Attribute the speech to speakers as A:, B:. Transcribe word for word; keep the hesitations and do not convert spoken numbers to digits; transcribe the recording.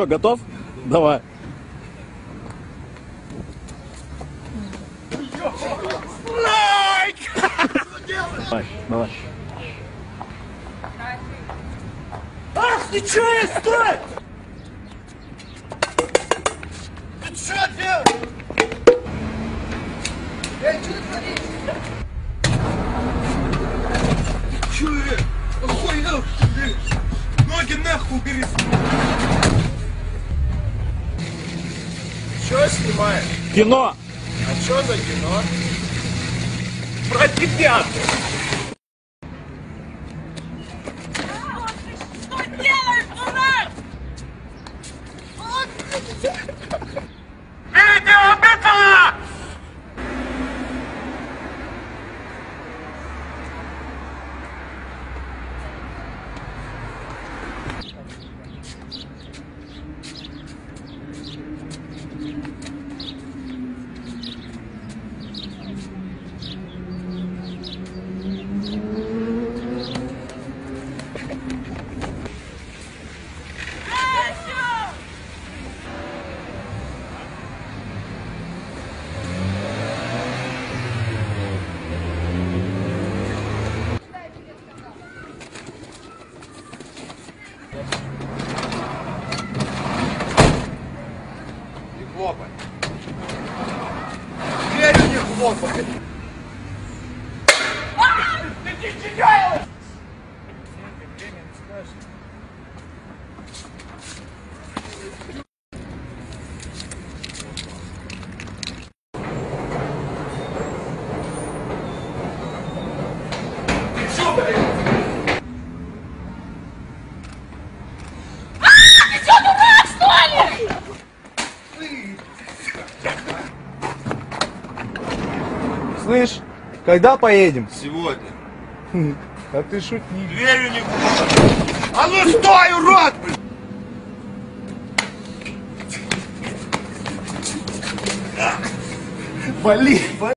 A: Что, готов? Давай. Давай, давай.
B: Ах, ничего, стой! Ты что делаешь? Эй, что ты творишь? Чё это? Охуел, блин! Ноги нахуй убери! Чё снимаешь?
A: Кино!
B: А чё за кино? Про тебя!
C: Что делаешь, дурак?
B: Видео битва! Не хлопай. Дверью не хлопай. Ты что делаешь? Ты что, блядь?
C: Ты что, дурак, что ли?
D: Слышь, когда поедем?
B: Сегодня.
D: А ты шутник.
B: Дверью не хлопай. А ну стой, урод!
D: Вали, вали.